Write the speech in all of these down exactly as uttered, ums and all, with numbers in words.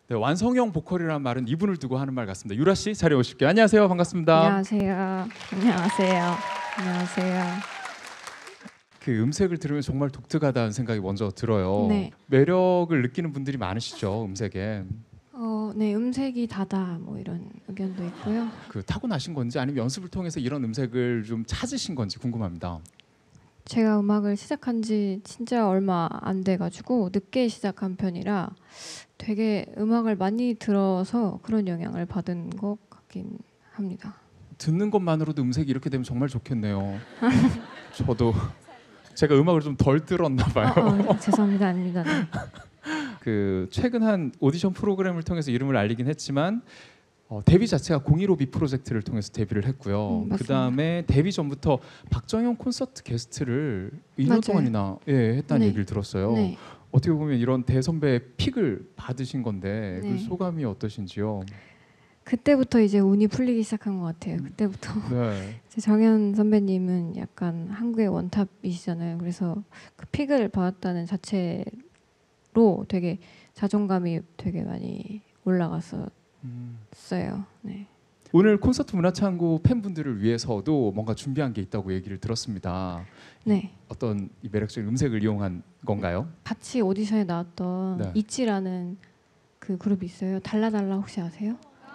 네, 완성형 보컬이라는 말은 이분을 두고 하는 말 같습니다. 유라 씨 자리에 오실게요. 안녕하세요. 반갑습니다. 안녕하세요. 안녕하세요. 안녕하세요. 그 음색을 들으면 정말 독특하다는 생각이 먼저 들어요. 네. 매력을 느끼는 분들이 많으시죠, 음색에. 어, 네, 음색이 다다 뭐 이런 의견도 있고요. 그 타고나신 건지 아니면 연습을 통해서 이런 음색을 좀 찾으신 건지 궁금합니다. 제가 음악을 시작한 지 진짜 얼마 안 돼가지고 늦게 시작한 편이라 되게 음악을 많이 들어서 그런 영향을 받은 것 같긴 합니다. 듣는 것만으로도 음색이 이렇게 되면 정말 좋겠네요. 저도 제가 음악을 좀 덜 들었나 봐요. 어, 어, 죄송합니다. 아닙니다. 네. 그 최근 한 오디션 프로그램을 통해서 이름을 알리긴 했지만 어, 데뷔 자체가 공일오비 프로젝트를 통해서 데뷔를 했고요. 음, 그 다음에 데뷔 전부터 박정현 콘서트 게스트를 이 년 맞아요. 동안이나 예, 했다는 네. 얘기를 들었어요. 네. 어떻게 보면 이런 대선배의 픽을 받으신 건데 네. 그 소감이 어떠신지요? 그때부터 이제 운이 풀리기 시작한 것 같아요. 그때부터 네. 정현 선배님은 약간 한국의 원탑이시잖아요. 그래서 그 픽을 받았다는 자체로 되게 자존감이 되게 많이 올라갔었어요. 음. 네. 오늘 콘서트 문화창고 팬분들을 위해서도 뭔가 준비한 게 있다고 얘기를 들었습니다. 네. 어떤 이 매력적인 음색을 이용한 건가요? 같이 오디션에 나왔던 네. 이치라는 그 그룹이 있어요. 달라달라 혹시 아세요?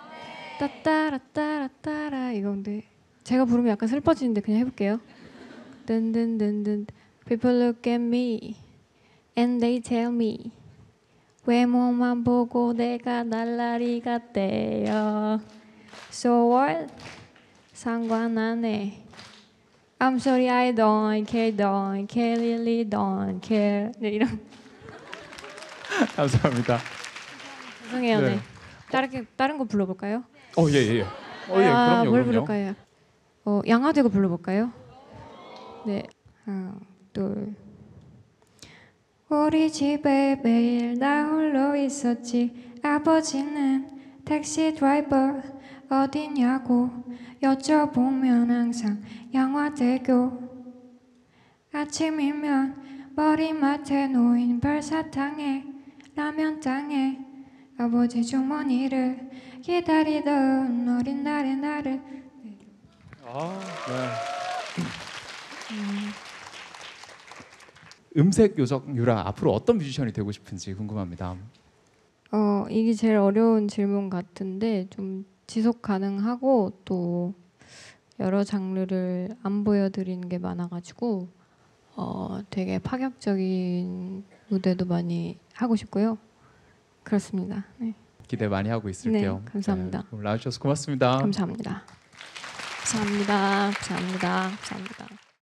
따따라따라따라 이건데 제가 부르면 약간 슬퍼지는데 그냥 해볼게요. 든든든든 People look at me and they tell me 외모만 보고 내가 날라리 같대요. So what? 상관 안 해. I'm sorry I don't care, don't care, really don't care. 네, 이런. 감사합니다. 죄송해요. 네. 네. 다른 다른 거 불러볼까요? 어, 예, 예. 어, 예, 아, 그럼요, 뭘 그럼요. 부를까요? 어, 양화대고 불러볼까요? 네, 하나, 둘. 우리 집에 매일 나 홀로 있었지. 아버지는 택시 드라이버 어디냐고 여쭤보면 항상 양화대교. 아침이면 머리맡에 놓인 별사탕에 라면 땅에 아버지 주머니를 기다리던 어린 날의 나를. 아, 네. 음색 요정 유라 앞으로 어떤 뮤지션이 되고 싶은지 궁금합니다. 어, 이게 제일 어려운 질문 같은데 좀 지속 가능하고 또 여러 장르를 안 보여드리는 게 많아가지고 어, 되게 파격적인 무대도 많이 하고 싶고요. 그렇습니다. 네. 기대 많이 하고 있을게요. 네, 감사합니다. 네, 오늘 나와주셔서 고맙습니다. 감사합니다. 감사합니다. 감사합니다. 감사합니다.